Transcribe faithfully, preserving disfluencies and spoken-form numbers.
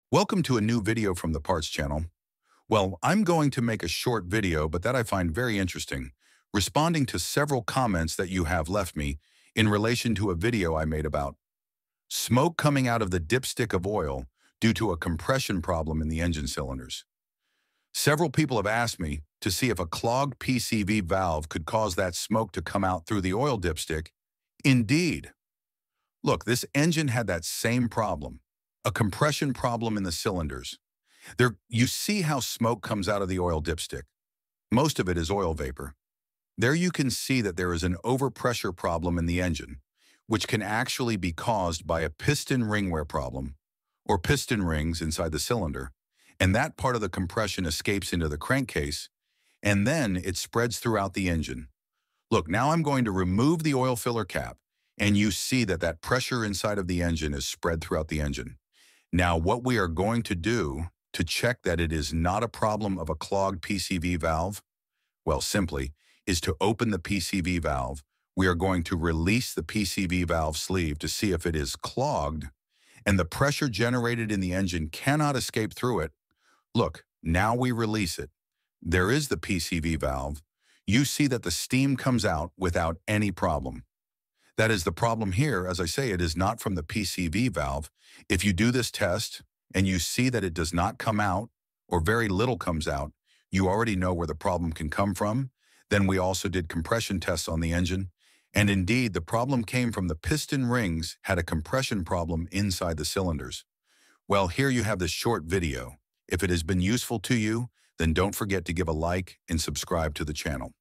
Welcome to a new video from the Parts channel. Well, I'm going to make a short video, but that I find very interesting, responding to several comments that you have left me in relation to a video I made about smoke coming out of the dipstick of oil due to a compression problem in the engine cylinders. Several people have asked me to see if a clogged P C V valve could cause that smoke to come out through the oil dipstick. Indeed. Look, this engine had that same problem, a compression problem in the cylinders. There, you see how smoke comes out of the oil dipstick. Most of it is oil vapor. There you can see that there is an overpressure problem in the engine, which can actually be caused by a piston ring wear problem, or piston rings inside the cylinder, and that part of the compression escapes into the crankcase, and then it spreads throughout the engine. Look, now I'm going to remove the oil filler cap, and you see that that pressure inside of the engine is spread throughout the engine. Now, what we are going to do to check that it is not a problem of a clogged P C V valve, well, simply, is to open the P C V valve. We are going to release the P C V valve sleeve to see if it is clogged, and the pressure generated in the engine cannot escape through it. Look, now we release it. There is the P C V valve. You see that the steam comes out without any problem. That is the problem here. As I say, it is not from the P C V valve. If you do this test and you see that it does not come out or very little comes out, you already know where the problem can come from. Then we also did compression tests on the engine. And indeed, the problem came from the piston rings had a compression problem inside the cylinders. Well, here you have this short video. If it has been useful to you, then don't forget to give a like and subscribe to the channel.